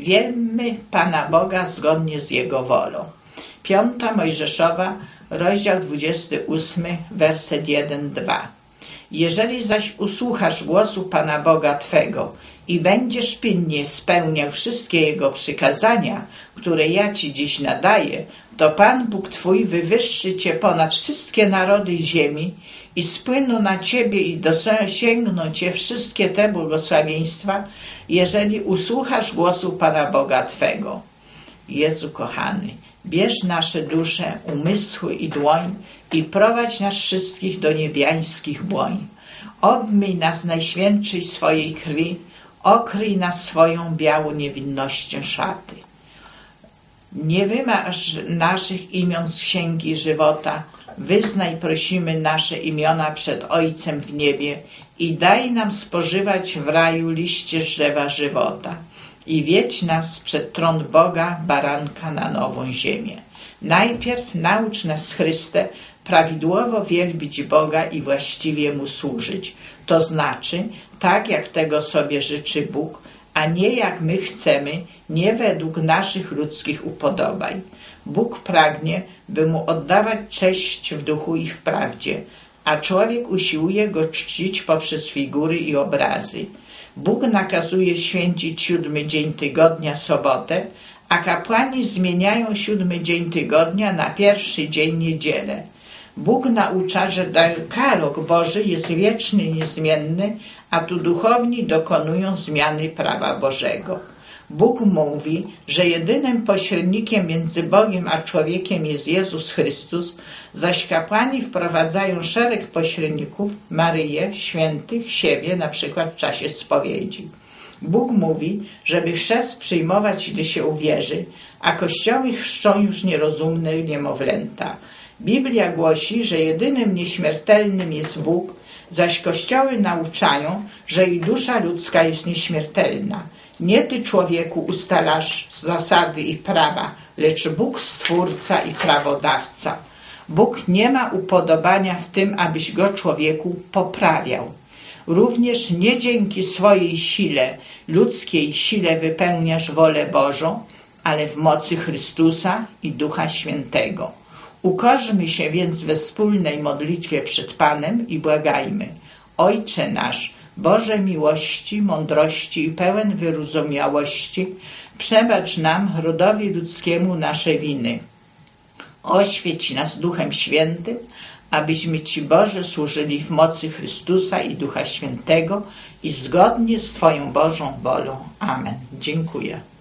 Wielbmy Pana Boga zgodnie z Jego wolą. 5 Mojżeszowa, rozdział 28, werset 1-2. Jeżeli zaś usłuchasz głosu Pana Boga Twego i będziesz pilnie spełniał wszystkie Jego przykazania, które ja Ci dziś nadaję, to Pan Bóg Twój wywyższy Cię ponad wszystkie narody ziemi i spłyną na Ciebie i dosięgną Cię wszystkie te błogosławieństwa, jeżeli usłuchasz głosu Pana Boga Twego. Jezu kochany, bierz nasze dusze, umysły i dłoń i prowadź nas wszystkich do niebiańskich błoń. Obmyj nas najświętszej swojej krwi, okryj nas swoją białą niewinnością szaty. Nie wymaż naszych imion z księgi żywota, wyznaj, prosimy, nasze imiona przed Ojcem w niebie i daj nam spożywać w raju liście drzewa żywota. I wiedź nas przed tron Boga, baranka na nową ziemię. Najpierw naucz nas, Chryste, prawidłowo wielbić Boga i właściwie Mu służyć. To znaczy, tak jak tego sobie życzy Bóg, a nie jak my chcemy, nie według naszych ludzkich upodobań. Bóg pragnie, by Mu oddawać cześć w duchu i w prawdzie, a człowiek usiłuje Go czcić poprzez figury i obrazy. Bóg nakazuje święcić 7 dzień tygodnia, sobotę, a kapłani zmieniają 7 dzień tygodnia na pierwszy dzień, niedzielę. Bóg naucza, że dekalog Boży jest wieczny i niezmienny, a tu duchowni dokonują zmiany prawa Bożego. Bóg mówi, że jedynym pośrednikiem między Bogiem a człowiekiem jest Jezus Chrystus, zaś kapłani wprowadzają szereg pośredników, Maryję, świętych, siebie, na przykład w czasie spowiedzi. Bóg mówi, żeby chrzest przyjmować, gdy się uwierzy, a kościoły chrzczą już nierozumne niemowlęta. Biblia głosi, że jedynym nieśmiertelnym jest Bóg, zaś kościoły nauczają, że i dusza ludzka jest nieśmiertelna. Nie ty, człowieku, ustalasz zasady i prawa, lecz Bóg, Stwórca i prawodawca. Bóg nie ma upodobania w tym, abyś go, człowieku, poprawiał. Również nie dzięki swojej sile, ludzkiej sile wypełniasz wolę Bożą, ale w mocy Chrystusa i Ducha Świętego. Ukorzmy się więc we wspólnej modlitwie przed Panem i błagajmy: Ojcze nasz, Boże miłości, mądrości i pełen wyrozumiałości, przebacz nam, rodowi ludzkiemu, nasze winy. Oświeć nas Duchem Świętym, abyśmy Ci, Boże, służyli w mocy Chrystusa i Ducha Świętego i zgodnie z Twoją Bożą wolą. Amen. Dziękuję.